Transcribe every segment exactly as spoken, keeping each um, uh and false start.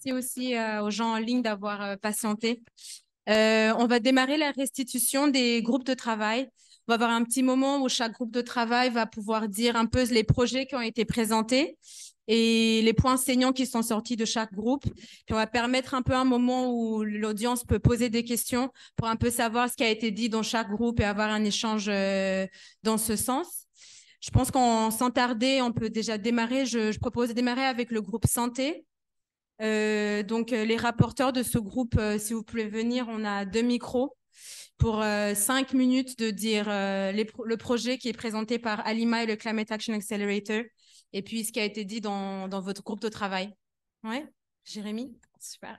Merci aussi euh, aux gens en ligne d'avoir euh, patienté. Euh, on va démarrer la restitution des groupes de travail. On va avoir un petit moment où chaque groupe de travail va pouvoir dire un peu les projets qui ont été présentés et les points saignants qui sont sortis de chaque groupe. Puis on va permettre un peu un moment où l'audience peut poser des questions pour un peu savoir ce qui a été dit dans chaque groupe et avoir un échange euh, dans ce sens. Je pense qu'en sans tarder, on peut déjà démarrer. Je, je propose de démarrer avec le groupe santé. Euh, donc, euh, les rapporteurs de ce groupe, euh, si vous pouvez venir, on a deux micros pour euh, cinq minutes de dire euh, les pro le projet qui est présenté par Alima et le Climate Action Accelerator, et puis ce qui a été dit dans, dans votre groupe de travail. Ouais, Jérémy, super.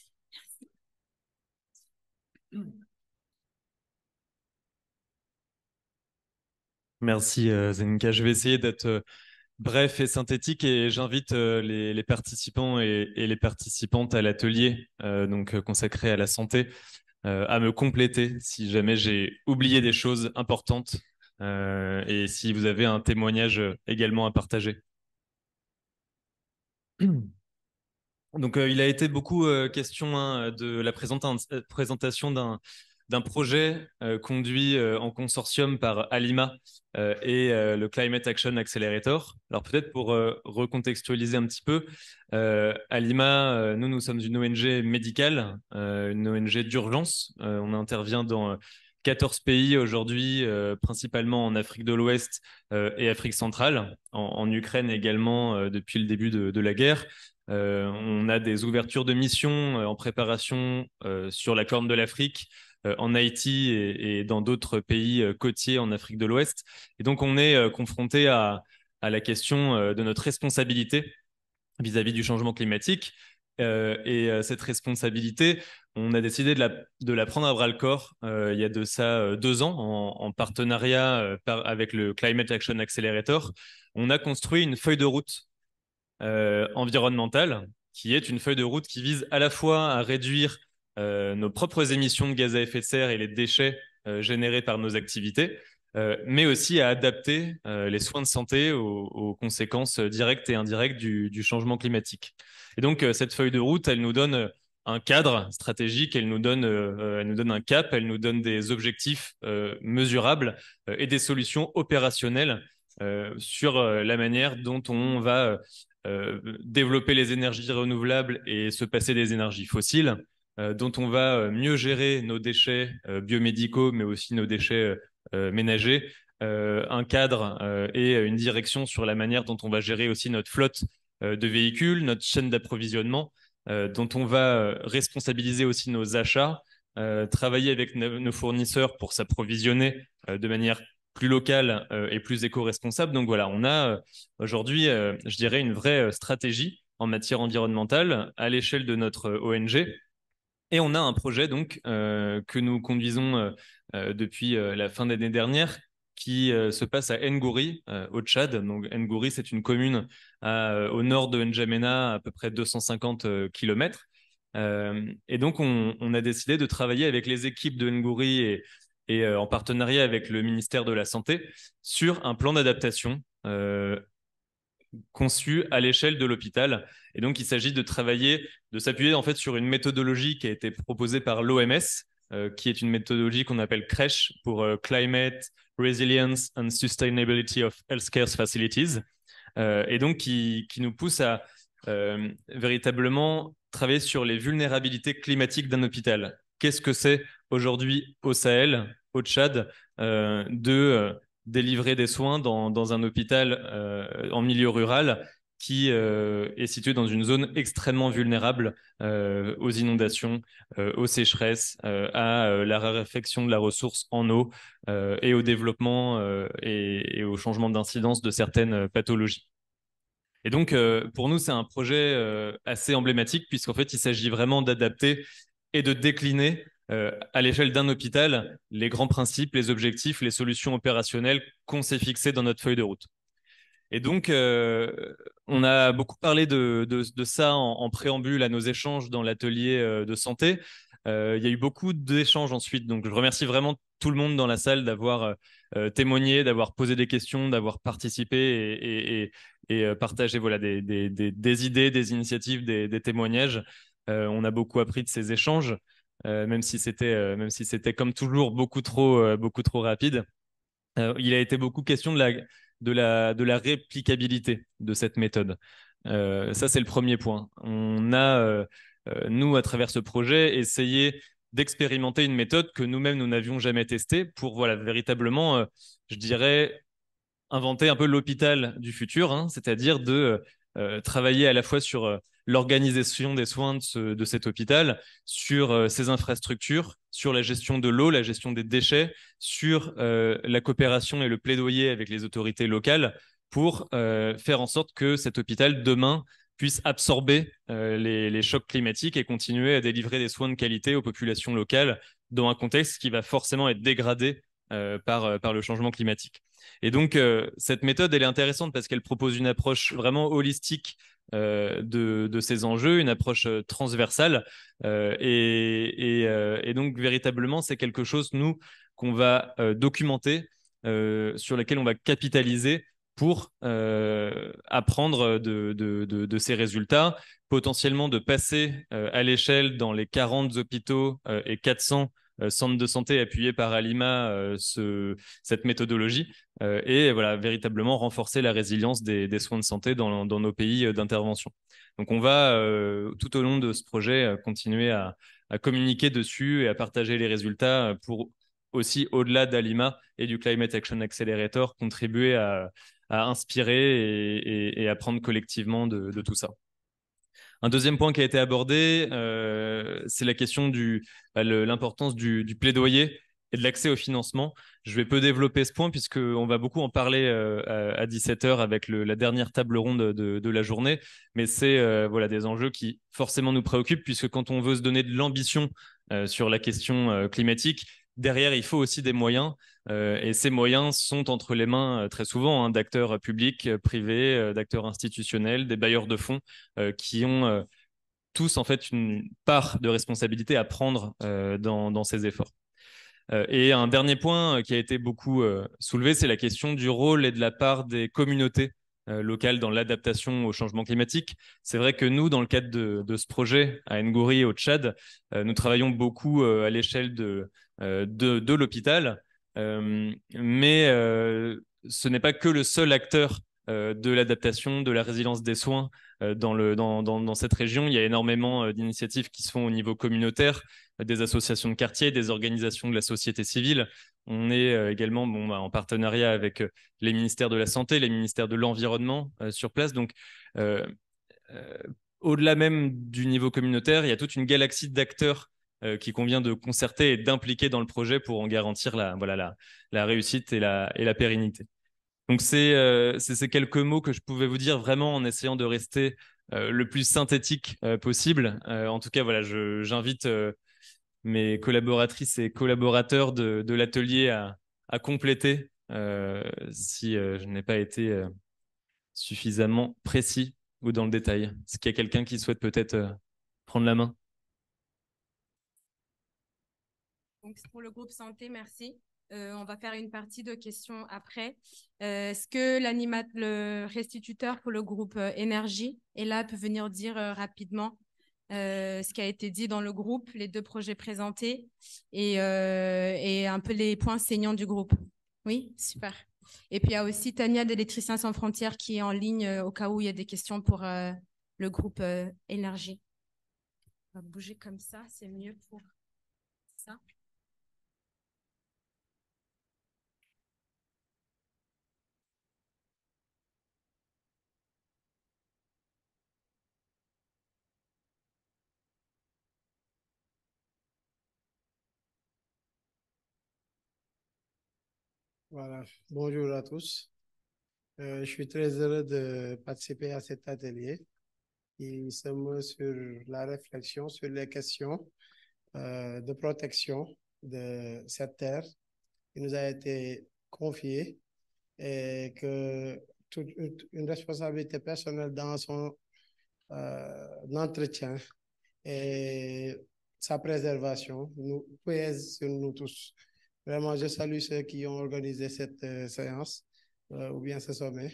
Merci euh, Zeninka. Je vais essayer d'être euh, bref et synthétique et j'invite euh, les, les participants et, et les participantes à l'atelier euh, donc euh, consacré à la santé euh, à me compléter si jamais j'ai oublié des choses importantes euh, et si vous avez un témoignage euh, également à partager. Donc, euh, il a été beaucoup euh, question hein, de la présenta- euh, présentation d'un d'un projet euh, conduit euh, en consortium par Alima euh, et euh, le Climate Action Accelerator. Alors peut-être pour euh, recontextualiser un petit peu, euh, Alima, euh, nous, nous sommes une O N G médicale, euh, une O N G d'urgence. Euh, on intervient dans euh, quatorze pays aujourd'hui, euh, principalement en Afrique de l'Ouest euh, et Afrique centrale, en, en Ukraine également euh, depuis le début de, de la guerre. Euh, on a des ouvertures de missions euh, en préparation euh, sur la Corne de l'Afrique, euh, en Haïti et, et dans d'autres pays euh, côtiers en Afrique de l'Ouest. Et donc, on est euh, confronté à, à la question euh, de notre responsabilité vis-à-vis du changement climatique. Euh, et euh, cette responsabilité, on a décidé de la, de la prendre à bras-le-corps euh, il y a de ça euh, deux ans, en, en partenariat euh, par, avec le Climate Action Accelerator. On a construit une feuille de route euh, environnementale, qui est une feuille de route qui vise à la fois à réduire euh, nos propres émissions de gaz à effet de serre et les déchets euh, générés par nos activités, euh, mais aussi à adapter euh, les soins de santé aux, aux conséquences directes et indirectes du, du changement climatique. Et donc, euh, cette feuille de route, elle nous donne un cadre stratégique, elle nous donne, euh, elle nous donne un cap, elle nous donne des objectifs euh, mesurables euh, et des solutions opérationnelles euh, sur euh, la manière dont on va euh, développer les énergies renouvelables et se passer des énergies fossiles, euh, dont on va euh, mieux gérer nos déchets euh, biomédicaux, mais aussi nos déchets euh, ménagers, euh, un cadre euh, et une direction sur la manière dont on va gérer aussi notre flotte euh, de véhicules, notre chaîne d'approvisionnement, euh, dont on va euh, responsabiliser aussi nos achats, euh, travailler avec no nos fournisseurs pour s'approvisionner euh, de manière plus locale euh, et plus éco-responsable. Donc voilà, on a euh, aujourd'hui, euh, je dirais, une vraie euh, stratégie en matière environnementale à l'échelle de notre O N G. Et on a un projet donc euh, que nous conduisons euh, euh, depuis euh, la fin d'année dernière qui euh, se passe à Ngouri, euh, au Tchad. Donc Ngouri, c'est une commune à, euh, au nord de N'Djamena, à peu près deux cent cinquante euh, kilomètres. Euh, et donc on, on, a décidé de travailler avec les équipes de Ngouri et, et euh, en partenariat avec le ministère de la Santé sur un plan d'adaptation euh, conçu à l'échelle de l'hôpital. Et donc, il s'agit de travailler, de s'appuyer en fait sur une méthodologie qui a été proposée par l'O M S, euh, qui est une méthodologie qu'on appelle CRESH pour euh, Climate, Resilience and Sustainability of Healthcare Facilities, euh, et donc qui, qui nous pousse à euh, véritablement travailler sur les vulnérabilités climatiques d'un hôpital. Qu'est-ce que c'est aujourd'hui au Sahel, au Tchad, euh, de euh, délivrer des soins dans, dans un hôpital euh, en milieu rural qui euh, est situé dans une zone extrêmement vulnérable euh, aux inondations, euh, aux sécheresses, euh, à euh, la raréfaction de la ressource en eau euh, et au développement euh, et, et au changement d'incidence de certaines pathologies. Et donc, euh, pour nous, c'est un projet euh, assez emblématique puisqu'en fait, il s'agit vraiment d'adapter et de décliner euh, à l'échelle d'un hôpital les grands principes, les objectifs, les solutions opérationnelles qu'on s'est fixées dans notre feuille de route. Et donc, euh, on a beaucoup parlé de, de, de ça en, en, préambule à nos échanges dans l'atelier euh, de santé. Euh, il y a eu beaucoup d'échanges ensuite. Donc, je remercie vraiment tout le monde dans la salle d'avoir euh, témoigné, d'avoir posé des questions, d'avoir participé et, et, et euh, partager voilà, des, des, des, des idées, des initiatives, des, des témoignages. Euh, on a beaucoup appris de ces échanges, euh, même si c'était euh, même si c'était comme toujours beaucoup trop, euh, beaucoup trop rapide. Euh, il a été beaucoup question de la, de la, de la réplicabilité de cette méthode. Euh, ça, c'est le premier point. On a, euh, euh, nous, à travers ce projet, essayé d'expérimenter une méthode que nous-mêmes, nous n'avions jamais testée pour, voilà, véritablement, euh, je dirais, inventer un peu l'hôpital du futur, hein, c'est-à-dire de euh, travailler à la fois sur euh, l'organisation des soins de, ce, de cet hôpital, sur euh, ses infrastructures, sur la gestion de l'eau, la gestion des déchets, sur euh, la coopération et le plaidoyer avec les autorités locales pour euh, faire en sorte que cet hôpital, demain, puisse absorber euh, les, les chocs climatiques et continuer à délivrer des soins de qualité aux populations locales dans un contexte qui va forcément être dégradé euh, par, par le changement climatique. Et donc, euh, cette méthode, elle est intéressante parce qu'elle propose une approche vraiment holistique euh, de, de ces enjeux, une approche euh, transversale. Euh, et, et, euh, et donc, véritablement, c'est quelque chose, nous, qu'on va euh, documenter, euh, sur lequel on va capitaliser pour euh, apprendre de, de, de, de ces résultats, potentiellement de passer euh, à l'échelle dans les quarante hôpitaux euh, et quatre cents euh, centres de santé appuyés par Alima euh, ce, cette méthodologie euh, et voilà, véritablement renforcer la résilience des, des soins de santé dans, dans nos pays euh, d'intervention. Donc on va euh, tout au long de ce projet euh, continuer à, à communiquer dessus et à partager les résultats euh, pour aussi, au-delà d'Alima et du Climate Action Accelerator, contribuer à, à inspirer et, et, et apprendre collectivement de, de tout ça. Un deuxième point qui a été abordé, euh, c'est la question du bah, le- l'importance du, du plaidoyer et de l'accès au financement. Je vais peu développer ce point puisqu'on va beaucoup en parler euh, à, à dix-sept heures avec le, la dernière table ronde de, de la journée. Mais c'est euh, voilà, des enjeux qui forcément nous préoccupent puisque quand on veut se donner de l'ambition euh, sur la question euh, climatique, derrière, il faut aussi des moyens. Euh, et ces moyens sont entre les mains euh, très souvent hein, d'acteurs publics, euh, privés, euh, d'acteurs institutionnels, des bailleurs de fonds euh, qui ont euh, tous en fait une part de responsabilité à prendre euh, dans, dans ces efforts. Euh, et un dernier point euh, qui a été beaucoup euh, soulevé, c'est la question du rôle et de la part des communautés euh, locales dans l'adaptation au changement climatique. C'est vrai que nous, dans le cadre de, de ce projet à Ngouri, au Tchad, euh, nous travaillons beaucoup euh, à l'échelle de, euh, de, de l'hôpital, euh, mais euh, ce n'est pas que le seul acteur euh, de l'adaptation, de la résilience des soins euh, dans, le, dans, dans, dans cette région. Il y a énormément euh, d'initiatives qui se font au niveau communautaire, des associations de quartier, des organisations de la société civile. On est euh, également bon, bah, en partenariat avec euh, les ministères de la Santé, les ministères de l'Environnement euh, sur place. Donc, euh, euh, au-delà même du niveau communautaire, il y a toute une galaxie d'acteurs euh, qu'il convient de concerter et d'impliquer dans le projet pour en garantir la, voilà, la, la réussite et la, et la pérennité. Donc, c'est euh, c'est ces quelques mots que je pouvais vous dire vraiment en essayant de rester euh, le plus synthétique euh, possible. Euh, en tout cas, voilà, je, j'invite euh, mes collaboratrices et collaborateurs de, de l'atelier à, à compléter euh, si euh, je n'ai pas été euh, suffisamment précis ou dans le détail. Est-ce qu'il y a quelqu'un qui souhaite peut-être euh, prendre la main? Donc, pour le groupe santé, merci. Euh, on va faire une partie de questions après. Euh, Est-ce que l'animat, le restituteur pour le groupe euh, énergie est là, peut venir dire euh, rapidement euh, ce qui a été dit dans le groupe, les deux projets présentés et, euh, et un peu les points saignants du groupe? Oui, super. Et puis il y a aussi Tania d'Électriciens sans frontières qui est en ligne euh, au cas où il y a des questions pour euh, le groupe euh, énergie. On va bouger comme ça, c'est mieux pour ça. Voilà, bonjour à tous. Euh, je suis très heureux de participer à cet atelier qui se meut sur la réflexion sur les questions euh, de protection de cette terre qui nous a été confiée et que toute une responsabilité personnelle dans son euh, entretien et sa préservation nous pèse sur nous tous. Vraiment, je salue ceux qui ont organisé cette euh, séance euh, ou bien ce sommet.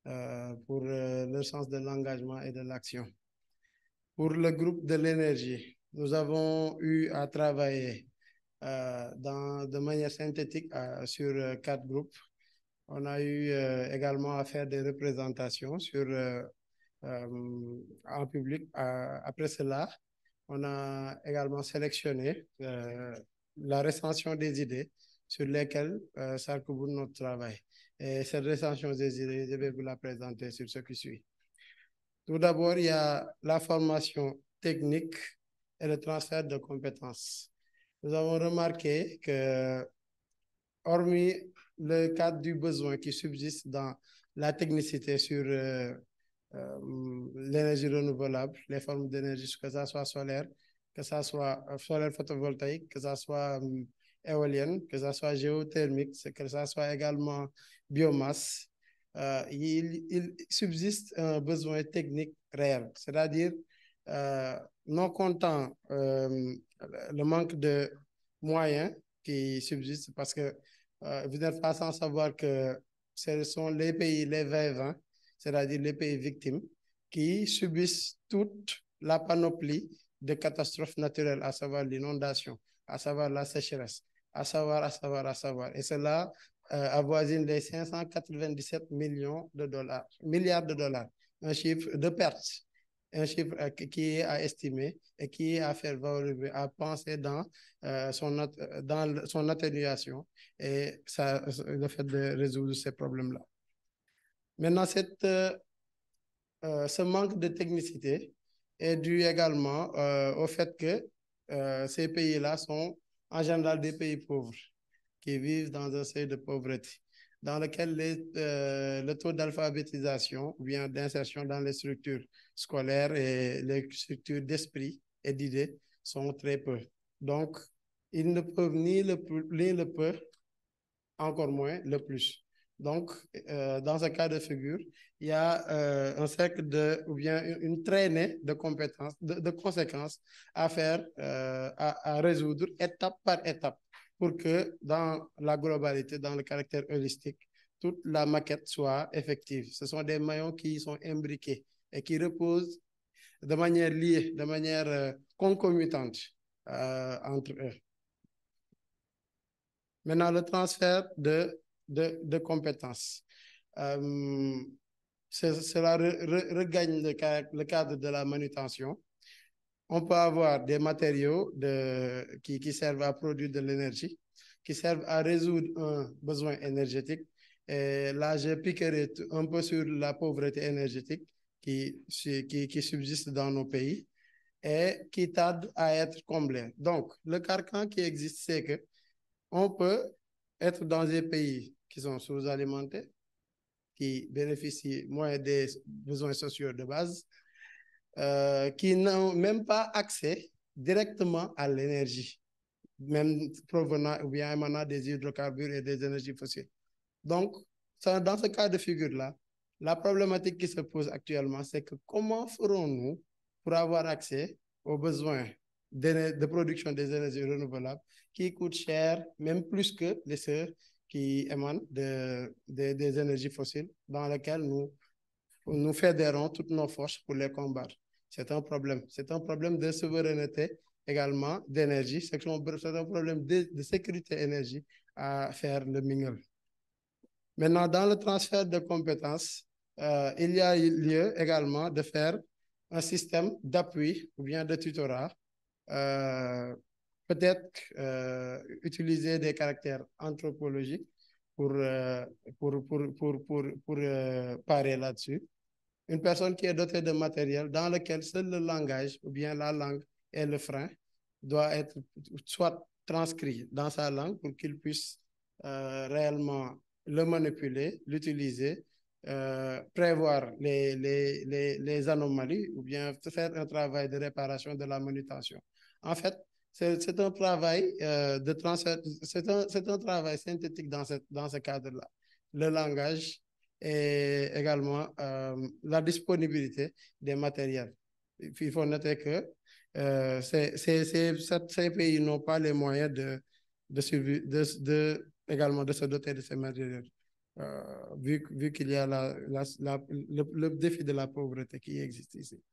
euh, pour euh, leur sens de l'engagement et de l'action. Pour le groupe de l'énergie, nous avons eu à travailler euh, dans, de manière synthétique euh, sur euh, quatre groupes. On a eu euh, également à faire des représentations sur, euh, euh, en public. Euh, après cela, on a également sélectionné euh, la recension des idées sur lesquelles euh, s'arc-boute notre travail. Et cette recension des idées, je vais vous la présenter sur ce qui suit. Tout d'abord, il y a la formation technique et le transfert de compétences. Nous avons remarqué que, hormis le cadre du besoin qui subsiste dans la technicité sur euh, euh, l'énergie renouvelable, les formes d'énergie, que ça soit solaire, que ça soit solaire photovoltaïque, que ça soit euh, éolienne, que ça soit géothermique, que ça soit également biomasse, euh, il, il, subsiste un besoin technique réel, c'est-à-dire euh, non comptant euh, le manque de moyens qui subsistent, parce que euh, vous n'êtes pas sans savoir que ce sont les pays, les vingt vingt, c'est-à-dire les pays victimes, qui subissent toute la panoplie de catastrophes naturelles, à savoir l'inondation, à savoir la sécheresse, à savoir, à savoir, à savoir. Et cela euh, avoisine les cinq cent quatre-vingt-dix-sept millions de dollars, milliards de dollars, un chiffre de perte, un chiffre euh, qui est à estimer et qui est à faire valoriser, à penser dans, euh, son, dans son atténuation et ça, le fait de résoudre ces problèmes-là. Maintenant, cette, euh, ce manque de technicité est dû également euh, au fait que euh, ces pays-là sont en général des pays pauvres qui vivent dans un seuil de pauvreté, dans lequel les, euh, le taux d'alphabétisation ou bien d'insertion dans les structures scolaires et les structures d'esprit et d'idées sont très peu. Donc, ils ne peuvent ni le, ni le peu, encore moins le plus. Donc, euh, dans ce cas de figure, il y a euh, un cercle de, ou bien une, une traînée de compétences, de, de conséquences à faire, euh, à, à résoudre étape par étape pour que dans la globalité, dans le caractère holistique, toute la maquette soit effective. Ce sont des maillons qui sont imbriqués et qui reposent de manière liée, de manière euh, concomitante euh, entre eux. Maintenant, le transfert de, de, de compétences. Euh, cela re, re, regagne le, le cadre de la manutention. On peut avoir des matériaux de, qui, qui servent à produire de l'énergie, qui servent à résoudre un besoin énergétique. Et là, je piquerai un peu sur la pauvreté énergétique qui, qui, qui subsiste dans nos pays et qui tarde à être comblée. Donc, le carcan qui existe, c'est que on peut être dans des pays qui sont sous-alimentés, qui bénéficient moins des besoins sociaux de base, euh, qui n'ont même pas accès directement à l'énergie, même provenant ou bien émanant des hydrocarbures et des énergies fossiles. Donc, ça, dans ce cas de figure-là, la problématique qui se pose actuellement, c'est que comment ferons-nous pour avoir accès aux besoins de, de production des énergies renouvelables qui coûtent cher, même plus que les ceux qui émanent de, de, des énergies fossiles, dans lesquelles nous, nous fédérons toutes nos forces pour les combattre. C'est un problème. C'est un problème de souveraineté également, d'énergie. C'est un problème de, de sécurité énergie à faire le mingle. Maintenant, dans le transfert de compétences, euh, il y a lieu également de faire un système d'appui ou bien de tutorat, euh, peut-être euh, utiliser des caractères anthropologiques pour, euh, pour, pour, pour, pour, pour euh, parer là-dessus. Une personne qui est dotée de matériel dans lequel seul le langage ou bien la langue et le frein doit être soit transcrit dans sa langue pour qu'il puisse euh, réellement le manipuler, l'utiliser, euh, prévoir les, les, les, les anomalies ou bien faire un travail de réparation de la manutention. En fait, c'est un travail euh, de transfert, c'est un, un travail synthétique dans, cette, dans ce cadre-là. Le langage et également euh, la disponibilité des matériels. Il faut noter que euh, ces, ces, ces, ces pays n'ont pas les moyens de, de, de, de, également de se doter de ces matériels. euh, vu, vu qu'il y a la, la, la, le, le défi de la pauvreté qui existe ici.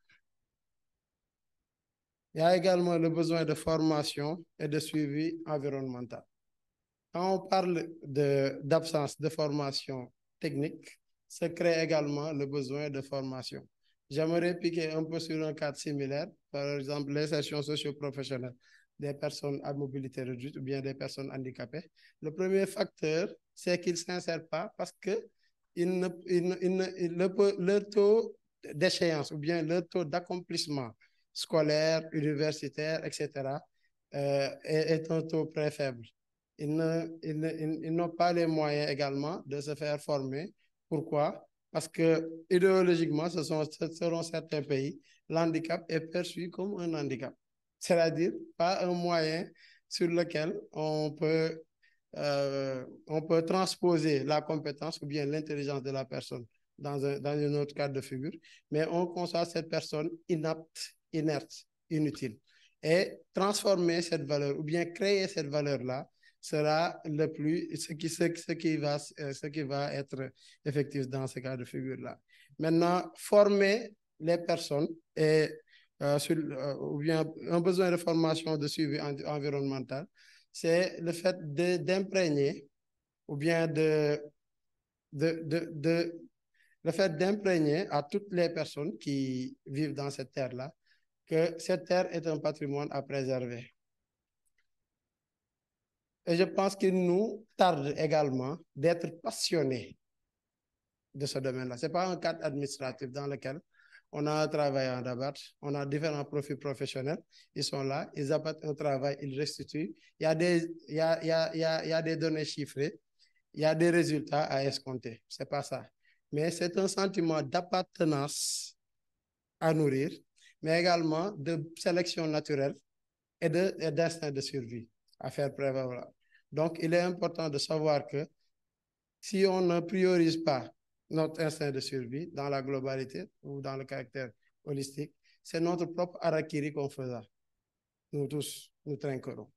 Il y a également le besoin de formation et de suivi environnemental. Quand on parle d'absence de, de formation technique, se crée également le besoin de formation. J'aimerais piquer un peu sur un cadre similaire, par exemple l'insertion socio-professionnelle des personnes à mobilité réduite ou bien des personnes handicapées. Le premier facteur, c'est qu'ils ne s'insèrent pas parce que il ne, il ne, il ne, il, le, leur taux d'échéance ou bien leur taux d'accomplissement scolaire, universitaire, et cetera, euh, est, est un taux très faible. Ils, ne, ils, ne, ils n'ont pas les moyens également de se faire former. Pourquoi? Parce que idéologiquement, ce sont, selon certains pays, l'handicap est perçu comme un handicap. C'est-à-dire pas un moyen sur lequel on peut, euh, on peut transposer la compétence ou bien l'intelligence de la personne dans un, dans un autre cadre de figure, mais on conçoit cette personne inapte, inerte, inutile. Et transformer cette valeur ou bien créer cette valeur-là sera le plus, ce qui, ce, ce, qui va, ce qui va être effectif dans ce cas de figure-là. Maintenant, former les personnes et euh, sur, euh, ou bien un besoin de formation de suivi en, environnemental, c'est le fait d'imprégner ou bien de, de, de, de le fait d'imprégner à toutes les personnes qui vivent dans cette terre-là que cette terre est un patrimoine à préserver. Et je pense qu'il nous tarde également d'être passionnés de ce domaine-là. Ce n'est pas un cadre administratif dans lequel on a un travail en abattre, on a différents profils professionnels, ils sont là, ils abattent un travail, ils restituent. Il y a des, il y a, il y a, il y a, il y a des données chiffrées, il y a des résultats à escompter. Ce n'est pas ça. Mais c'est un sentiment d'appartenance à nourrir, mais également de sélection naturelle et d'instinct de, de survie à faire prévaloir. Donc, il est important de savoir que si on ne priorise pas notre instinct de survie dans la globalité ou dans le caractère holistique, c'est notre propre harakiri qu'on fera. Nous tous, nous trinquerons.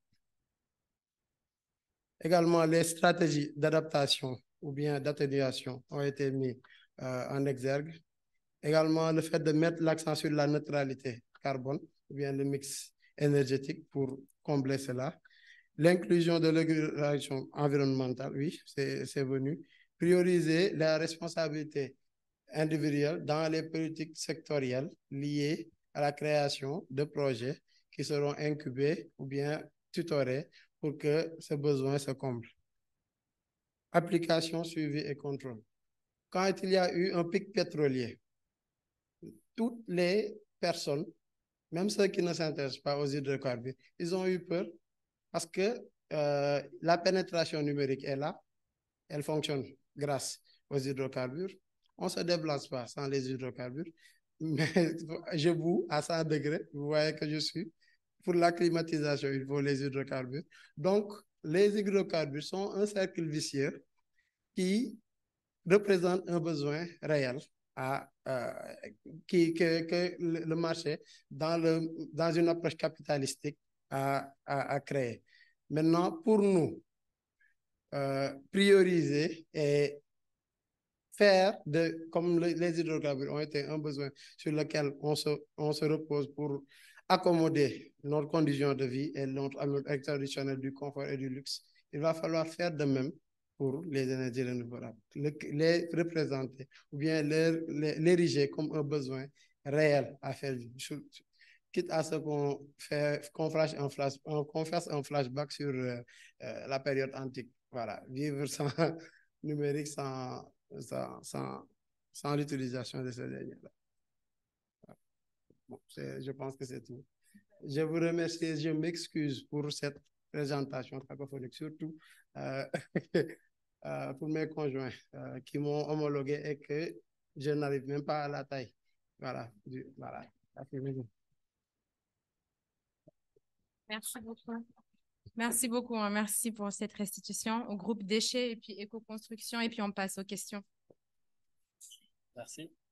Également, les stratégies d'adaptation ou bien d'atténuation ont été mises euh, en exergue. Également, le fait de mettre l'accent sur la neutralité carbone ou bien le mix énergétique pour combler cela. L'inclusion de l'organisation environnementale, oui, c'est venu. Prioriser la responsabilité individuelle dans les politiques sectorielles liées à la création de projets qui seront incubés ou bien tutorés pour que ce besoin se comble. Application, suivi et contrôle. Quand il y a eu un pic pétrolier, toutes les personnes, même ceux qui ne s'intéressent pas aux hydrocarbures, ils ont eu peur parce que euh, la pénétration numérique est là, elle fonctionne grâce aux hydrocarbures. On ne se déplace pas sans les hydrocarbures, mais je boue à cent degrés, vous voyez que je suis. Pour la climatisation, il faut les hydrocarbures. Donc, les hydrocarbures sont un cercle vicieux qui représente un besoin réel à, euh, qui, que, que le marché, dans, le, dans une approche capitalistique, a, a, a créé. Maintenant, pour nous, euh, prioriser et faire de, comme le, les hydrocarbures ont été un besoin sur lequel on se, on se repose pour accommoder notre condition de vie et notre aménagement traditionnel du confort et du luxe, il va falloir faire de même pour les énergies renouvelables, le, les représenter ou bien l'ériger comme un besoin réel à faire vivre. Quitte à ce qu'on qu'on fasse, flash, qu fasse un flashback sur euh, euh, la période antique. Voilà, vivre sans numérique, sans, sans, sans, sans l'utilisation de ces derniers-là. Bon, je pense que c'est tout. Je vous remercie et je m'excuse pour cette présentation cacophonique, surtout euh, euh, pour mes conjoints euh, qui m'ont homologué et que je n'arrive même pas à la taille. Voilà. Du, voilà. Merci beaucoup. Merci beaucoup. Hein. Merci pour cette restitution au groupe déchets et puis éco-construction. Et puis on passe aux questions. Merci.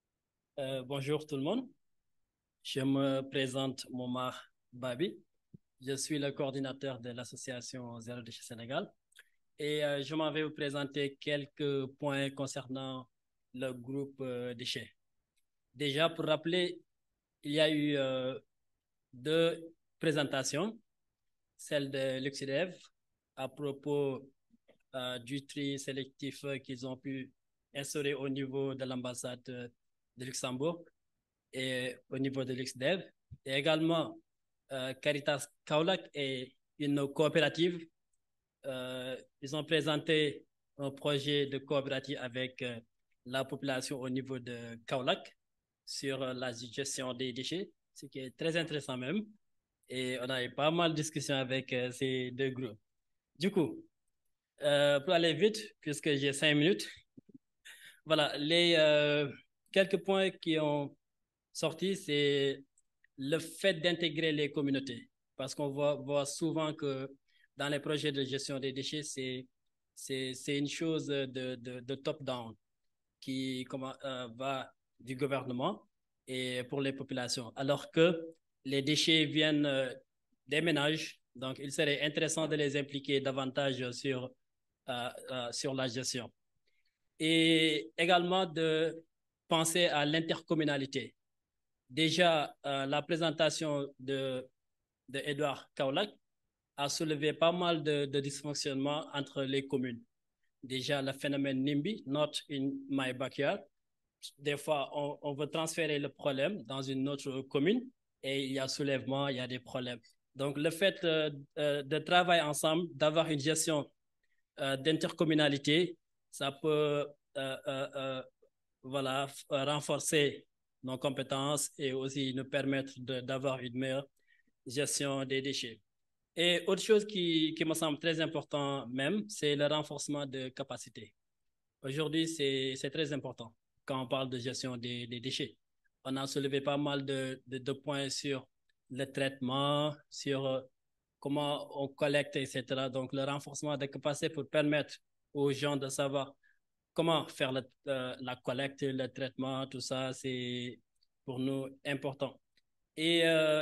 Euh, bonjour tout le monde. Je me présente Momar Babi. Je suis le coordinateur de l'association Zéro Déchet Sénégal et euh, je m'en vais vous présenter quelques points concernant le groupe euh, déchets. Déjà, pour rappeler, il y a eu euh, deux présentations, celle de l'Uxidev à propos euh, du tri sélectif qu'ils ont pu instaurer au niveau de l'ambassade de Luxembourg et au niveau de l'Uxidev, et également euh, Caritas Kaolack est une coopérative. Euh, ils ont présenté un projet de coopérative avec euh, la population au niveau de Kaolack sur euh, la gestion des déchets, ce qui est très intéressant même. Et on a eu pas mal de discussions avec euh, ces deux groupes. Du coup, euh, pour aller vite, puisque j'ai cinq minutes, voilà, les euh, quelques points qui ont sorti, c'est le fait d'intégrer les communautés. Parce qu'on voit, voit souvent que dans les projets de gestion des déchets, c'est, c'est, c'est une chose de, de, de top-down qui comment, euh, va du gouvernement et pour les populations. Alors que les déchets viennent euh, des ménages, donc il serait intéressant de les impliquer davantage sur, euh, euh, sur la gestion. Et également de penser à l'intercommunalité. Déjà, euh, la présentation de, de Edouard Kaolack a soulevé pas mal de, de dysfonctionnements entre les communes. Déjà, le phénomène NIMBY, not in my backyard. Des fois, on, on veut transférer le problème dans une autre commune et il y a soulèvement, il y a des problèmes. Donc, le fait euh, euh, de travailler ensemble, d'avoir une gestion euh, d'intercommunalité, ça peut euh, euh, euh, voilà, renforcer nos compétences et aussi nous permettre d'avoir une meilleure gestion des déchets. Et autre chose qui, qui me semble très important même, c'est le renforcement de capacité. Aujourd'hui, c'est très important quand on parle de gestion des, des déchets. On a soulevé pas mal de, de, de points sur le traitement, sur comment on collecte, et cetera. Donc, le renforcement de capacité pour permettre aux gens de savoir comment faire le, euh, la collecte, le traitement, tout ça, c'est pour nous important. Et euh,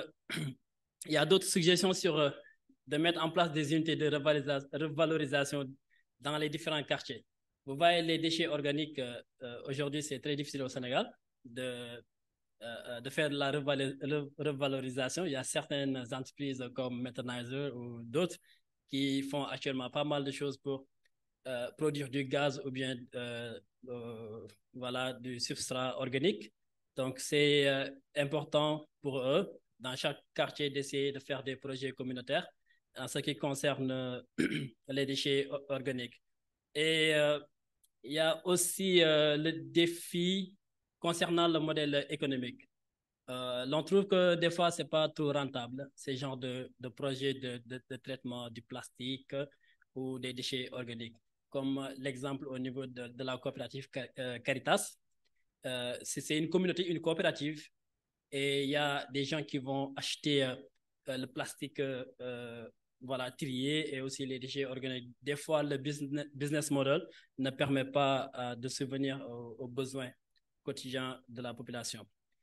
il y a d'autres suggestions sur euh, de mettre en place des unités de revalorisa revalorisation dans les différents quartiers. Vous voyez, les déchets organiques, euh, euh, aujourd'hui, c'est très difficile au Sénégal de, euh, de faire de la revalorisation. Il y a certaines entreprises comme Metanizer ou d'autres qui font actuellement pas mal de choses pour euh, produire du gaz ou bien euh, euh, voilà, du substrat organique. Donc, c'est euh, important pour eux, dans chaque quartier, d'essayer de faire des projets communautaires en ce qui concerne euh, les déchets organiques. Et euh, il y a aussi euh, le défi concernant le modèle économique. Euh, l'on trouve que des fois, ce n'est pas trop rentable, ces genres de, de projets de, de, de traitement du plastique ou des déchets organiques. Comme l'exemple au niveau de, de la coopérative Caritas. Euh, c'est une communauté, une coopérative, et il y a des gens qui vont acheter euh, le plastique euh, voilà, trié et aussi les déchets organiques. Des fois, le business, business model ne permet pas euh, de subvenir aux, aux besoins quotidiens de la population.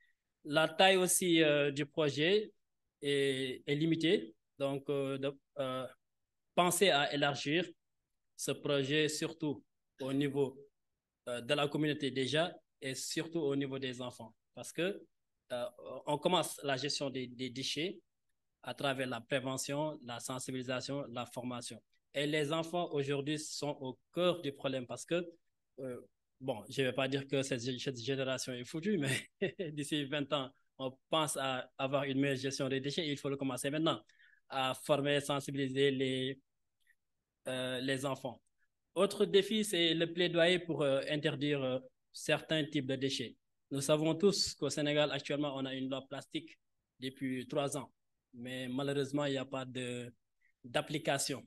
La taille aussi euh, du projet est, est limitée, donc euh, de, euh, penser à élargir ce projet surtout au niveau euh, de la communauté déjà et surtout au niveau des enfants, parce que euh, on commence la gestion des, des déchets à travers la prévention, la sensibilisation, la formation. Et les enfants aujourd'hui sont au cœur du problème parce que euh, bon, je ne vais pas dire que cette, cette génération est foutue, mais d'ici vingt ans, on pense à avoir une meilleure gestion des déchets. Il faut le commencer maintenant à former, sensibiliser les, euh, les enfants. Autre défi, c'est le plaidoyer pour euh, interdire euh, certains types de déchets. Nous savons tous qu'au Sénégal, actuellement, on a une loi plastique depuis trois ans, mais malheureusement, il n'y a pas d'application.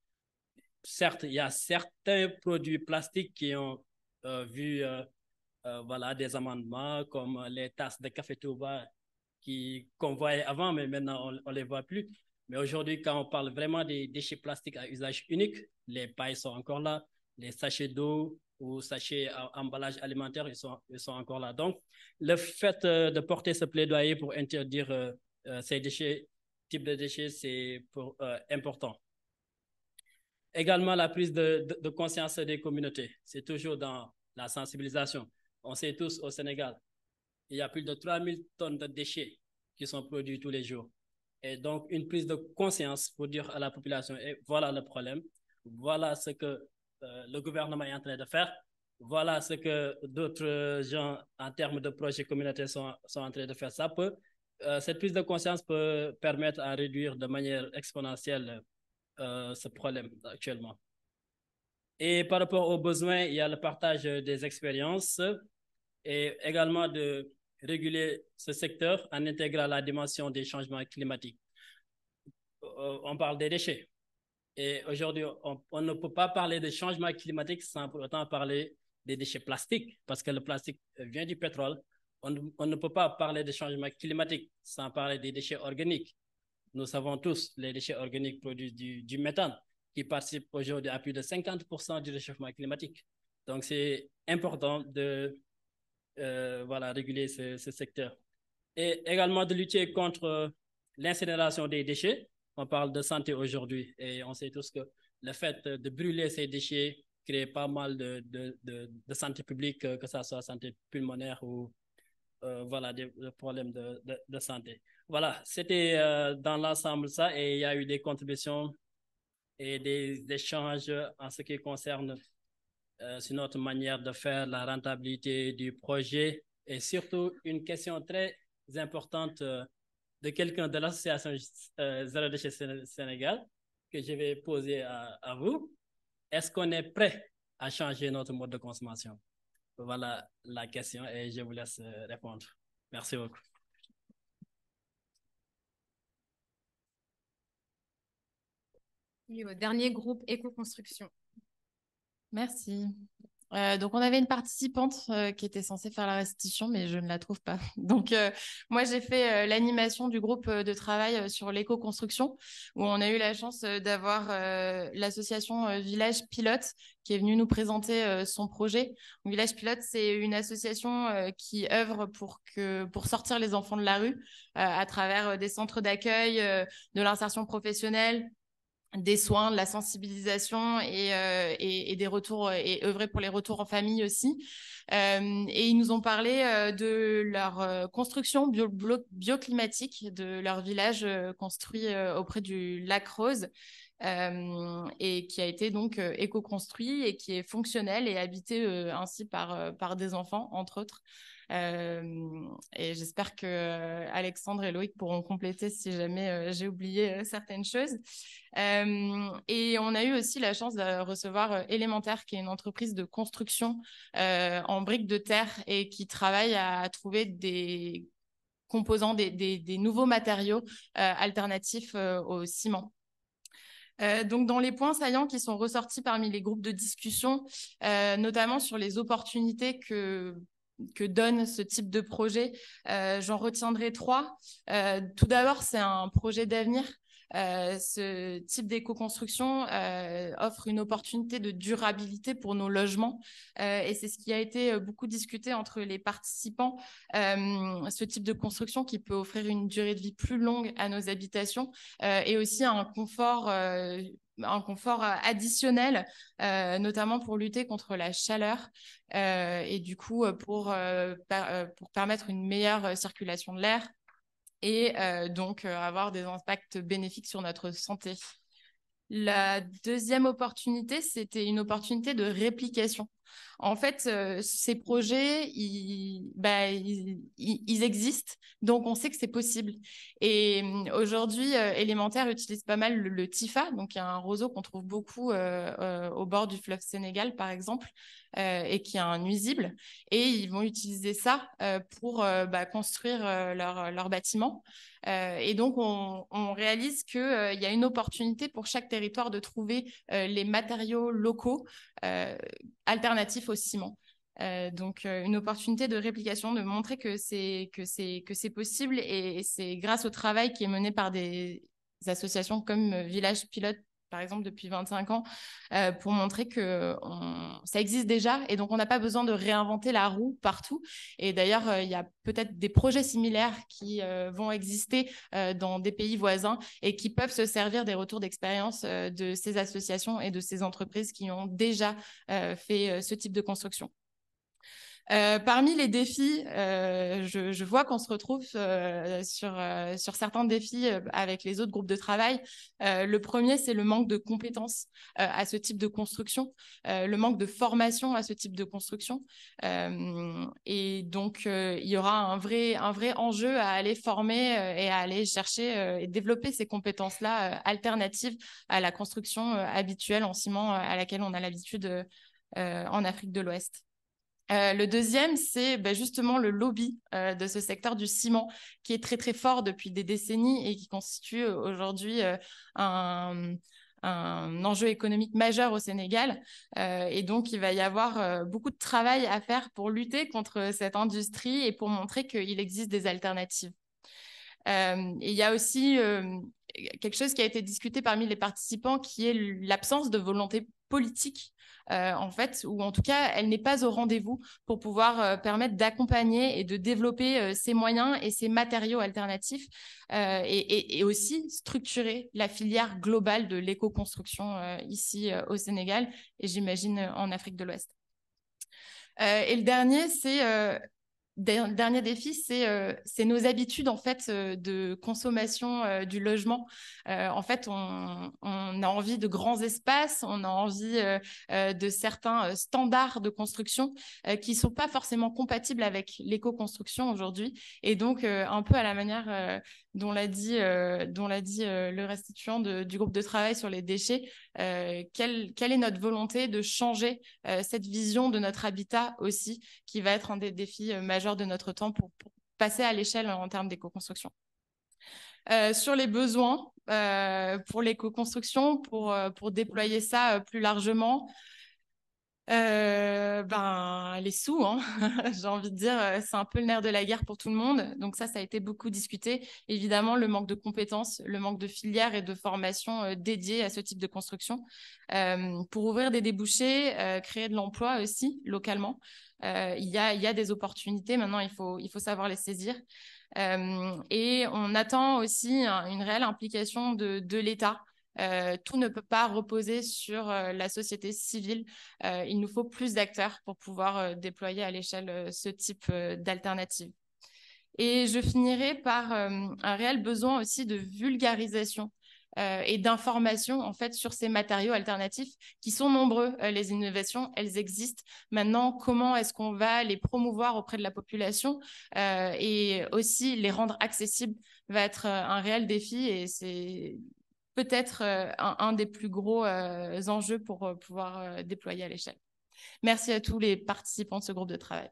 Certes, il y a certains produits plastiques qui ont euh, vu euh, euh, voilà, des amendements comme les tasses de café Touba qu'on voyait avant, mais maintenant on ne les voit plus. Mais aujourd'hui, quand on parle vraiment des déchets plastiques à usage unique, les pailles sont encore là, les sachets d'eau ou sachets à emballage alimentaire, ils sont, ils sont encore là. Donc, le fait euh, de porter ce plaidoyer pour interdire euh, euh, ces déchets type de déchets, c'est pour, euh, important. Également, la prise de, de, de conscience des communautés. C'est toujours dans la sensibilisation. On sait tous au Sénégal, il y a plus de trois mille tonnes de déchets qui sont produits tous les jours. Et donc, une prise de conscience pour dire à la population, et voilà le problème, voilà ce que euh, le gouvernement est en train de faire, voilà ce que d'autres gens, en termes de projets communautaires, sont, sont en train de faire. Ça peut, euh, cette prise de conscience peut permettre à réduire de manière exponentielle euh, ce problème actuellement. Et par rapport aux besoins, il y a le partage des expériences et également de réguler ce secteur en intégrant la dimension des changements climatiques. On parle des déchets. Et aujourd'hui, on, on ne peut pas parler de changement climatique sans pour autant parler des déchets plastiques, parce que le plastique vient du pétrole. On, on ne peut pas parler de changement climatique sans parler des déchets organiques. Nous savons tous, les déchets organiques produisent du, du méthane, qui participe aujourd'hui à plus de cinquante pour cent du réchauffement climatique. Donc, c'est important de euh, voilà, réguler ce, ce secteur. Et également de lutter contre l'incinération des déchets. On parle de santé aujourd'hui et on sait tous que le fait de brûler ces déchets crée pas mal de, de, de, de santé publique, que ce soit santé pulmonaire ou euh, voilà, des, des problèmes de, de, de santé. Voilà, c'était euh, dans l'ensemble ça et il y a eu des contributions et des échanges en ce qui concerne euh, sur notre manière de faire, la rentabilité du projet et surtout une question très importante euh, de quelqu'un de l'association euh, Zéro Déchet Sénégal que je vais poser à, à vous. Est-ce qu'on est prêt à changer notre mode de consommation? Voilà la question et je vous laisse répondre. Merci beaucoup. Et au dernier groupe, éco-construction. Merci. Euh, donc, on avait une participante euh, qui était censée faire la restitution, mais je ne la trouve pas. Donc, euh, moi, j'ai fait euh, l'animation du groupe de travail euh, sur l'éco-construction, où on a eu la chance euh, d'avoir euh, l'association euh, Village Pilote, qui est venue nous présenter euh, son projet. Donc, Village Pilote, c'est une association euh, qui œuvre pour, que, pour sortir les enfants de la rue euh, à travers euh, des centres d'accueil, euh, de l'insertion professionnelle, des soins, de la sensibilisation et, euh, et, et des retours et œuvrer pour les retours en famille aussi. Euh, et ils nous ont parlé euh, de leur euh, construction bio, bioclimatique de leur village euh, construit euh, auprès du lac Rose. Euh, et qui a été donc euh, éco-construit et qui est fonctionnel et habité euh, ainsi par, euh, par des enfants, entre autres. Euh, et j'espère que euh, Alexandre et Loïc pourront compléter si jamais euh, j'ai oublié euh, certaines choses. Euh, et on a eu aussi la chance de recevoir euh, Élémentaire, qui est une entreprise de construction euh, en briques de terre et qui travaille à trouver des composants, des, des, des nouveaux matériaux euh, alternatifs euh, au ciment. Euh, donc, dans les points saillants qui sont ressortis parmi les groupes de discussion, euh, notamment sur les opportunités que, que donne ce type de projet, euh, j'en retiendrai trois. Euh, tout d'abord, c'est un projet d'avenir. Euh, ce type d'éco-construction euh, offre une opportunité de durabilité pour nos logements euh, et c'est ce qui a été beaucoup discuté entre les participants. Euh, ce type de construction qui peut offrir une durée de vie plus longue à nos habitations euh, et aussi un confort euh, un confort additionnel, euh, notamment pour lutter contre la chaleur euh, et du coup pour, euh, per, pour permettre une meilleure circulation de l'air et euh, donc euh, avoir des impacts bénéfiques sur notre santé. La deuxième opportunité, c'était une opportunité de réplication. En fait, euh, ces projets, ils, bah, ils, ils existent, donc on sait que c'est possible. Et euh, aujourd'hui, euh, Élémentaire utilise pas mal le, le Tifa, donc il y a un roseau qu'on trouve beaucoup euh, euh, au bord du fleuve Sénégal, par exemple, euh, et qui est un nuisible. Et ils vont utiliser ça euh, pour euh, bah, construire euh, leur, leur bâtiment. Euh, et donc, on, on réalise qu'il euh, y a une opportunité pour chaque territoire de trouver euh, les matériaux locaux euh, alternatifs au ciment. Euh, donc, euh, une opportunité de réplication, de montrer que c'est, que c'est, que c'est possible et, et c'est grâce au travail qui est mené par des associations comme Village Pilote, par exemple depuis vingt-cinq ans, euh, pour montrer que on, ça existe déjà et donc on n'a pas besoin de réinventer la roue partout. Et d'ailleurs, euh, il y a peut-être des projets similaires qui euh, vont exister euh, dans des pays voisins et qui peuvent se servir des retours d'expérience euh, de ces associations et de ces entreprises qui ont déjà euh, fait euh, ce type de construction. Euh, parmi les défis, euh, je, je vois qu'on se retrouve euh, sur, euh, sur certains défis euh, avec les autres groupes de travail. Euh, le premier, c'est le manque de compétences euh, à ce type de construction, euh, le manque de formation à ce type de construction. Euh, et donc, euh, il y aura un vrai, un vrai enjeu à aller former euh, et à aller chercher euh, et développer ces compétences-là euh, alternatives à la construction euh, habituelle en ciment euh, à laquelle on a l'habitude euh, euh, en Afrique de l'Ouest. Euh, le deuxième, c'est ben, justement le lobby euh, de ce secteur du ciment qui est très très fort depuis des décennies et qui constitue euh, aujourd'hui euh, un, un enjeu économique majeur au Sénégal. Euh, et donc, il va y avoir euh, beaucoup de travail à faire pour lutter contre cette industrie et pour montrer qu'il existe des alternatives. Euh, et il y a aussi euh, quelque chose qui a été discuté parmi les participants qui est l'absence de volonté politique Euh, en fait, ou en tout cas, elle n'est pas au rendez-vous pour pouvoir euh, permettre d'accompagner et de développer euh, ces moyens et ces matériaux alternatifs euh, et, et, et aussi structurer la filière globale de l'éco-construction euh, ici euh, au Sénégal et j'imagine en Afrique de l'Ouest. Euh, et le dernier, c'est euh, dernier défi, c'est euh, nos habitudes en fait euh, de consommation euh, du logement. Euh, en fait, on, on, a envie de grands espaces, on a envie euh, euh, de certains standards de construction euh, qui sont pas forcément compatibles avec l'éco-construction aujourd'hui. Et donc, euh, un peu à la manière euh, dont l'a dit, euh, dont l'a dit euh, le restituant de, du groupe de travail sur les déchets, euh, quelle, quelle est notre volonté de changer euh, cette vision de notre habitat aussi, qui va être un des défis euh, majeurs de notre temps pour, pour passer à l'échelle en termes d'éco-construction. Euh, sur les besoins euh, pour l'éco-construction, pour, euh, pour déployer ça euh, plus largement, euh, ben, les sous, hein. J'ai envie de dire, c'est un peu le nerf de la guerre pour tout le monde. Donc ça, ça a été beaucoup discuté. Évidemment, le manque de compétences, le manque de filières et de formations euh, dédiées à ce type de construction. Euh, pour ouvrir des débouchés, euh, créer de l'emploi aussi localement. Euh, il y a, il y a des opportunités. Maintenant, il faut, il faut savoir les saisir. Euh, et on attend aussi un, une réelle implication de, de l'État. Euh, tout ne peut pas reposer sur euh, la société civile. Euh, il nous faut plus d'acteurs pour pouvoir euh, déployer à l'échelle euh, ce type euh, d'alternative. Et je finirai par euh, un réel besoin aussi de vulgarisation euh, et d'information en fait sur ces matériaux alternatifs qui sont nombreux. Euh, les innovations, elles existent. Maintenant, comment est-ce qu'on va les promouvoir auprès de la population euh, et aussi les rendre accessibles va être euh, un réel défi et c'est peut-être euh, un, un des plus gros euh, enjeux pour euh, pouvoir euh, déployer à l'échelle. Merci à tous les participants de ce groupe de travail.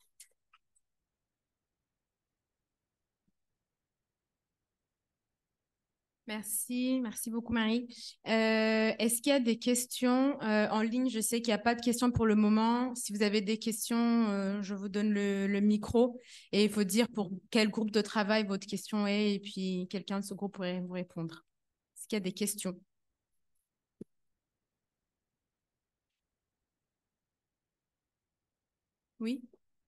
Merci, merci beaucoup Marie. Euh, Est-ce qu'il y a des questions euh, en ligne? Je sais qu'il n'y a pas de questions pour le moment. Si vous avez des questions, euh, je vous donne le, le micro et il faut dire pour quel groupe de travail votre question est et puis quelqu'un de ce groupe pourrait vous répondre. Est-ce qu'il y a des questions? Oui.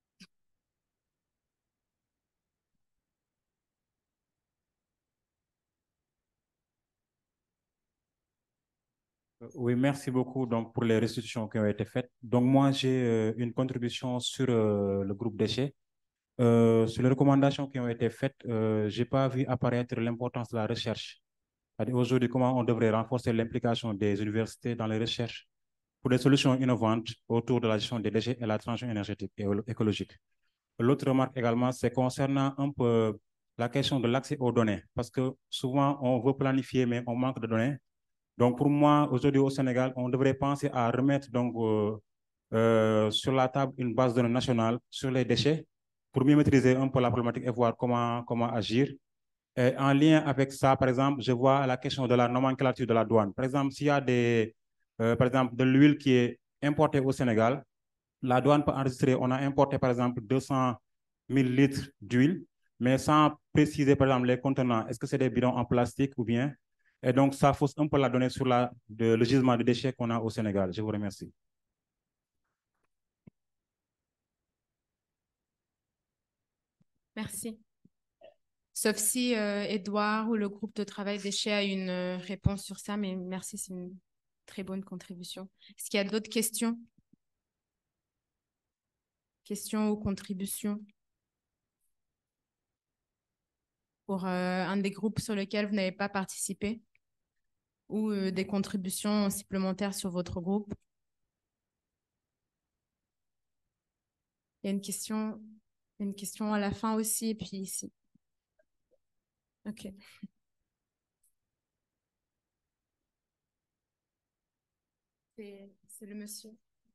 Oui, merci beaucoup donc, pour les restitutions qui ont été faites. Donc, moi, j'ai euh, une contribution sur euh, le groupe déchets. Euh, sur les recommandations qui ont été faites, euh, je n'ai pas vu apparaître l'importance de la recherche. Aujourd'hui, comment on devrait renforcer l'implication des universités dans les recherches pour des solutions innovantes autour de la gestion des déchets et la transition énergétique et écologique. L'autre remarque également, c'est concernant un peu la question de l'accès aux données, parce que souvent, on veut planifier, mais on manque de données. Donc, pour moi, aujourd'hui au Sénégal, on devrait penser à remettre donc, euh, euh, sur la table une base de données nationale sur les déchets pour mieux maîtriser un peu la problématique et voir comment, comment agir. Et en lien avec ça, par exemple, je vois la question de la nomenclature de la douane. Par exemple, s'il y a des, euh, par exemple, de l'huile qui est importée au Sénégal, la douane peut enregistrer, on a importé par exemple deux cent mille litres d'huile, mais sans préciser par exemple les contenants. Est-ce que c'est des bidons en plastique ou bien Et donc, ça fausse un peu la donnée sur la, de, le gisement de déchets qu'on a au Sénégal. Je vous remercie. Merci. Sauf si euh, Edouard ou le groupe de travail déchets a une euh, réponse sur ça, mais merci, c'est une très bonne contribution. Est-ce qu'il y a d'autres questions? Questions ou contributions pour euh, un des groupes sur lesquels vous n'avez pas participé ou euh, des contributions supplémentaires sur votre groupe? Il y a une question, une question à la fin aussi, et puis ici. OK. C'est le monsieur.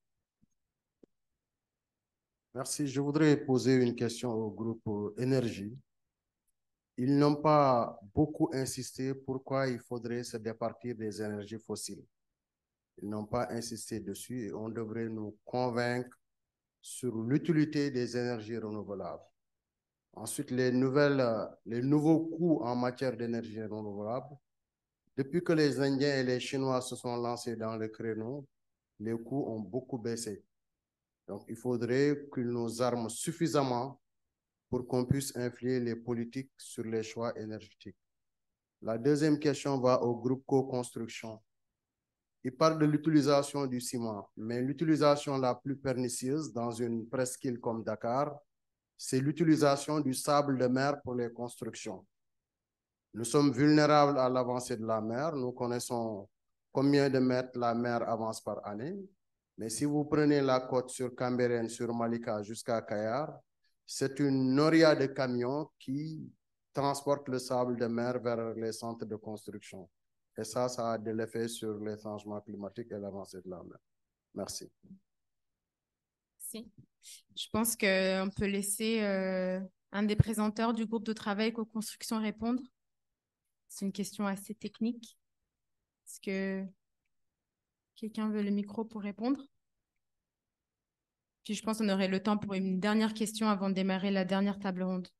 Merci. Je voudrais poser une question au groupe Énergie. Ils n'ont pas beaucoup insisté pourquoi il faudrait se départir des énergies fossiles. Ils n'ont pas insisté dessus et on devrait nous convaincre sur l'utilité des énergies renouvelables. Ensuite, les, nouvelles, les nouveaux coûts en matière d'énergie renouvelable. Depuis que les Indiens et les Chinois se sont lancés dans le créneau, les coûts ont beaucoup baissé. Donc, il faudrait qu'ils nous arment suffisamment pour qu'on puisse influer les politiques sur les choix énergétiques. La deuxième question va au groupe co-construction. Il parle de l'utilisation du ciment, mais l'utilisation la plus pernicieuse dans une presqu'île comme Dakar, c'est l'utilisation du sable de mer pour les constructions. Nous sommes vulnérables à l'avancée de la mer. Nous connaissons combien de mètres la mer avance par année. Mais si vous prenez la côte sur Cambérène, sur Malika jusqu'à Kayar, c'est une noria de camions qui transporte le sable de mer vers les centres de construction. Et ça, ça a de l'effet sur les changements climatiques et l'avancée de la mer. Merci. Merci. Je pense qu'on peut laisser euh, un des présenteurs du groupe de travail co-construction répondre. C'est une question assez technique. Est-ce que quelqu'un veut le micro pour répondre? Puis je pense qu'on aurait le temps pour une dernière question avant de démarrer la dernière table ronde.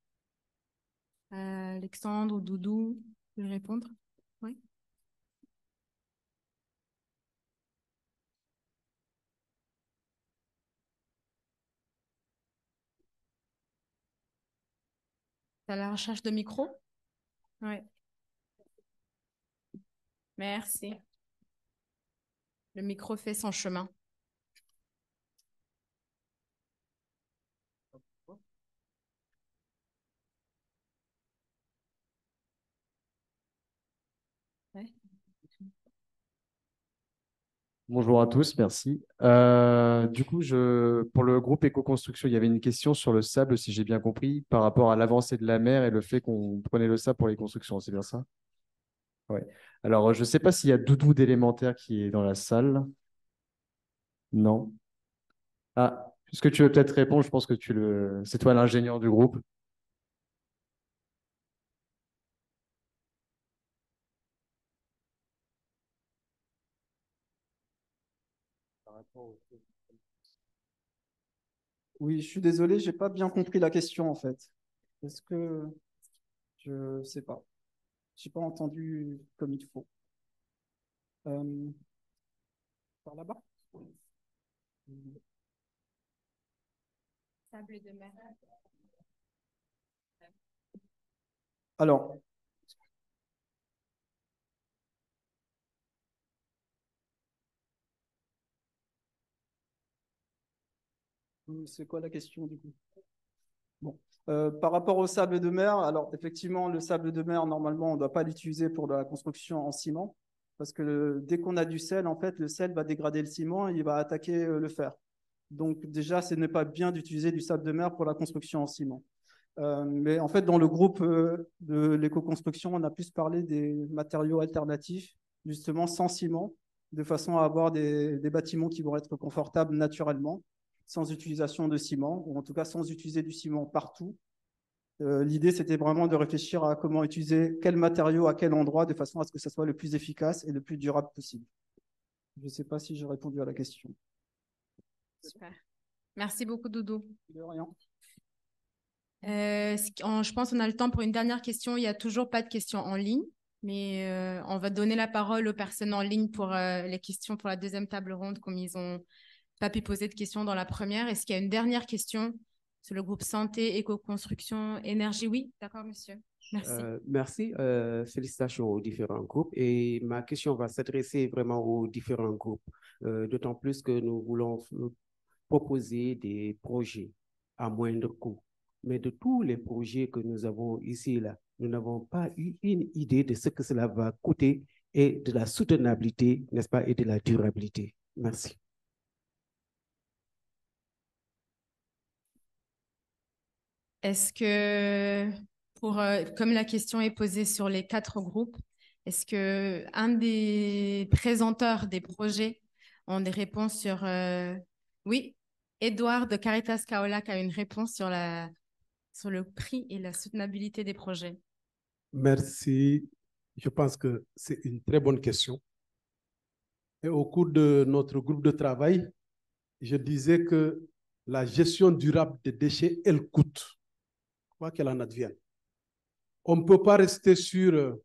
Euh, Alexandre ou Doudou, vous voulez répondre? Oui. T'as la recherche de micro? Oui. Merci. Le micro fait son chemin. Ouais. Bonjour à tous, merci. Euh, du coup, je, pour le groupe éco-construction, il y avait une question sur le sable, si j'ai bien compris, par rapport à l'avancée de la mer et le fait qu'on prenait le sable pour les constructions, c'est bien ça? Ouais. Alors, je ne sais pas s'il y a Doudou d'élémentaire qui est dans la salle. Non. Ah, est-ce que tu veux peut-être répondre? Je pense que tu le, c'est toi l'ingénieur du groupe. Oui, je suis désolé, j'ai pas bien compris la question en fait. Est-ce que je sais pas. J'ai pas entendu comme il faut. Euh, Par là-bas? Sable de mer. Alors, c'est quoi la question du coup? Bon. Euh, par rapport au sable de mer, alors effectivement, le sable de mer, normalement, on ne doit pas l'utiliser pour de la construction en ciment, parce que le, dès qu'on a du sel, en fait, le sel va dégrader le ciment et il va attaquer euh, le fer. Donc déjà, ce n'est pas bien d'utiliser du sable de mer pour la construction en ciment. Euh, mais en fait, dans le groupe euh, de l'éco-construction, on a plus parlé des matériaux alternatifs, justement sans ciment, de façon à avoir des, des bâtiments qui vont être confortables naturellement, sans utilisation de ciment, ou en tout cas sans utiliser du ciment partout. Euh, l'idée, c'était vraiment de réfléchir à comment utiliser quel matériau à quel endroit, de façon à ce que ça soit le plus efficace et le plus durable possible. Je ne sais pas si j'ai répondu à la question. Super. Merci beaucoup, Doudou. De rien. Euh, je pense qu'on a le temps pour une dernière question. Il n'y a toujours pas de questions en ligne. Mais euh, on va donner la parole aux personnes en ligne pour euh, les questions pour la deuxième table ronde, comme ils n'ont pas pu poser de questions dans la première. Est-ce qu'il y a une dernière question sur le groupe santé, éco-construction, énergie? Oui, d'accord, monsieur. Merci. Euh, merci. Euh, félicitations aux différents groupes. Et ma question va s'adresser vraiment aux différents groupes, euh, d'autant plus que nous voulons proposer des projets à moindre coût. Mais de tous les projets que nous avons ici, là, nous n'avons pas eu une idée de ce que cela va coûter et de la soutenabilité, n'est-ce pas, et de la durabilité. Merci. Est-ce que, pour, euh, comme la question est posée sur les quatre groupes, est-ce que un des présenteurs des projets ont des réponses sur... Euh... Oui, Edouard de Caritas Kaolac a une réponse sur, la, sur le prix et la soutenabilité des projets. Merci. Je pense que c'est une très bonne question. Et au cours de notre groupe de travail, je disais que la gestion durable des déchets, elle coûte, quoi qu'elle en advienne. On ne peut pas rester sur euh,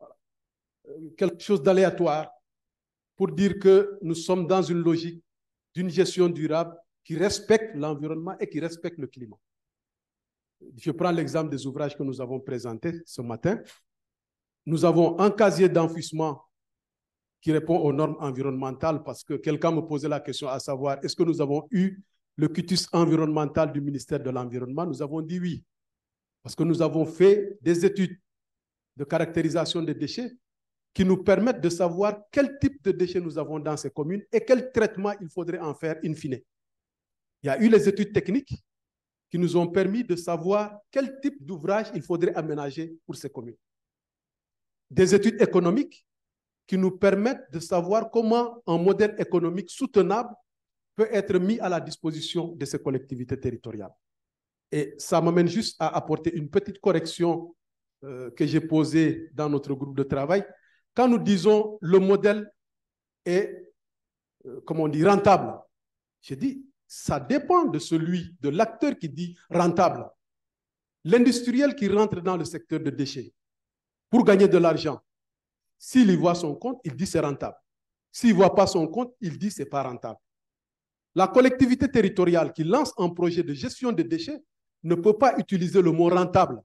quelque chose d'aléatoire pour dire que nous sommes dans une logique d'une gestion durable qui respecte l'environnement et qui respecte le climat. Je prends l'exemple des ouvrages que nous avons présentés ce matin. Nous avons un casier d'enfouissement qui répond aux normes environnementales parce que quelqu'un me posait la question à savoir est-ce que nous avons eu le quitus environnemental du ministère de l'Environnement? Nous avons dit oui, parce que nous avons fait des études de caractérisation des déchets qui nous permettent de savoir quel type de déchets nous avons dans ces communes et quel traitement il faudrait en faire in fine. Il y a eu les études techniques qui nous ont permis de savoir quel type d'ouvrage il faudrait aménager pour ces communes. Des études économiques qui nous permettent de savoir comment un modèle économique soutenable peut être mis à la disposition de ces collectivités territoriales. Et ça m'amène juste à apporter une petite correction euh, que j'ai posée dans notre groupe de travail. Quand nous disons le modèle est, euh, comment on dit, rentable, j'ai dit, ça dépend de celui, de l'acteur qui dit rentable. L'industriel qui rentre dans le secteur de déchets pour gagner de l'argent, s'il y voit son compte, il dit c'est rentable. S'il ne voit pas son compte, il dit c'est pas rentable. La collectivité territoriale qui lance un projet de gestion des déchets ne peut pas utiliser le mot rentable.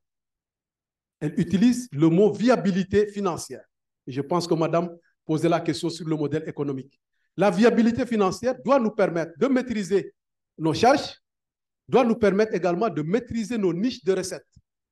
Elle utilise le mot viabilité financière. Et je pense que madame posait la question sur le modèle économique. La viabilité financière doit nous permettre de maîtriser nos charges, doit nous permettre également de maîtriser nos niches de recettes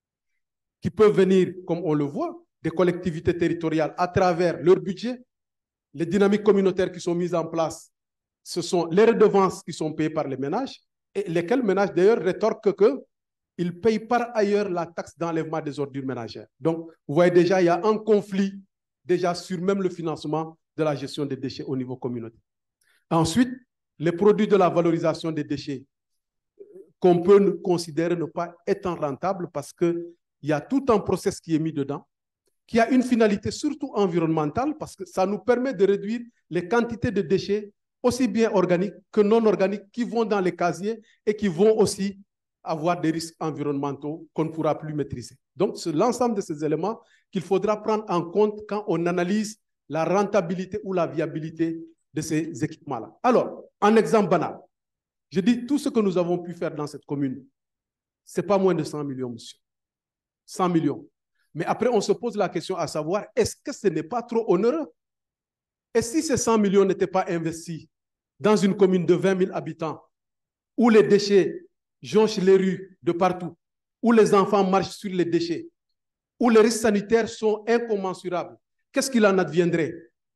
qui peuvent venir, comme on le voit, des collectivités territoriales à travers leur budget, les dynamiques communautaires qui sont mises en place. Ce sont les redevances qui sont payées par les ménages et lesquels ménages d'ailleurs rétorquent qu'ils payent par ailleurs la taxe d'enlèvement des ordures ménagères. Donc, vous voyez déjà, il y a un conflit déjà sur même le financement de la gestion des déchets au niveau communautaire. Ensuite, les produits de la valorisation des déchets qu'on peut considérer ne pas étant rentables parce qu'il y a tout un process qui est mis dedans, qui a une finalité surtout environnementale parce que ça nous permet de réduire les quantités de déchets aussi bien organiques que non organiques qui vont dans les casiers et qui vont aussi avoir des risques environnementaux qu'on ne pourra plus maîtriser. Donc, c'est l'ensemble de ces éléments qu'il faudra prendre en compte quand on analyse la rentabilité ou la viabilité de ces équipements-là. Alors, un exemple banal. Je dis, tout ce que nous avons pu faire dans cette commune, ce n'est pas moins de cent millions, monsieur. cent millions. Mais après, on se pose la question à savoir, est-ce que ce n'est pas trop onéreux? Et si ces cent millions n'étaient pas investis dans une commune de vingt mille habitants, où les déchets jonchent les rues de partout, où les enfants marchent sur les déchets, où les risques sanitaires sont incommensurables, qu'est-ce qu'il en adviendrait?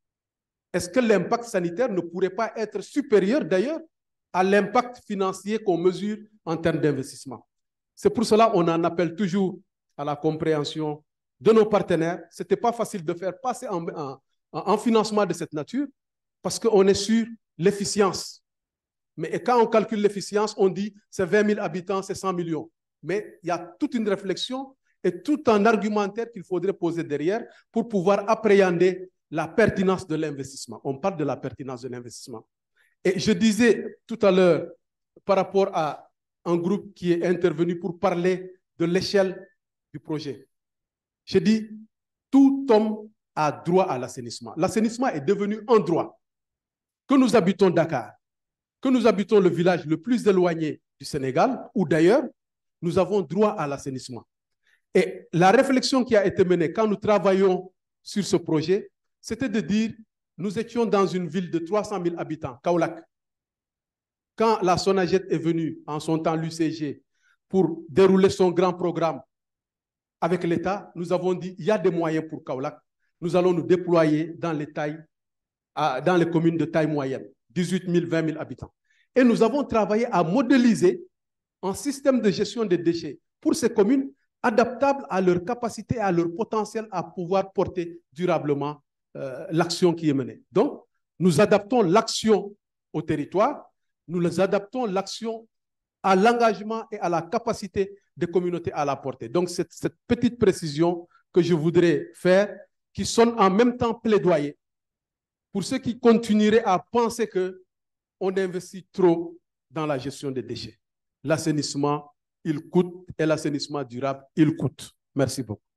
Est-ce que l'impact sanitaire ne pourrait pas être supérieur d'ailleurs à l'impact financier qu'on mesure en termes d'investissement? C'est pour cela qu'on en appelle toujours à la compréhension de nos partenaires. Ce n'était pas facile de faire passer un, un, un financement de cette nature parce qu'on est sur l'efficience. Mais quand on calcule l'efficience, on dit c'est vingt mille habitants, c'est cent millions. Mais il y a toute une réflexion et tout un argumentaire qu'il faudrait poser derrière pour pouvoir appréhender la pertinence de l'investissement. On parle de la pertinence de l'investissement. Et je disais tout à l'heure, par rapport à un groupe qui est intervenu pour parler de l'échelle du projet, je dis, tout homme a droit à l'assainissement. L'assainissement est devenu un droit. Que nous habitons Dakar, que nous habitons le village le plus éloigné du Sénégal ou d'ailleurs, nous avons droit à l'assainissement. Et la réflexion qui a été menée quand nous travaillons sur ce projet, c'était de dire, nous étions dans une ville de trois cent mille habitants, Kaolack. Quand la Sonaged est venue, en son temps l'U C G, pour dérouler son grand programme avec l'État, nous avons dit, il y a des moyens pour Kaolack. Nous allons nous déployer dans les tailles, dans les communes de taille moyenne, dix-huit mille, vingt mille habitants. Et nous avons travaillé à modéliser un système de gestion des déchets pour ces communes adaptables à leur capacité, à leur potentiel à pouvoir porter durablement euh, l'action qui est menée. Donc, nous adaptons l'action au territoire, nous adaptons l'action à l'engagement et à la capacité des communautés à la porter. Donc, c'est cette petite précision que je voudrais faire, qui sonne en même temps plaidoyer pour ceux qui continueraient à penser qu'on investit trop dans la gestion des déchets. L'assainissement, il coûte, et l'assainissement durable, il coûte. Merci beaucoup.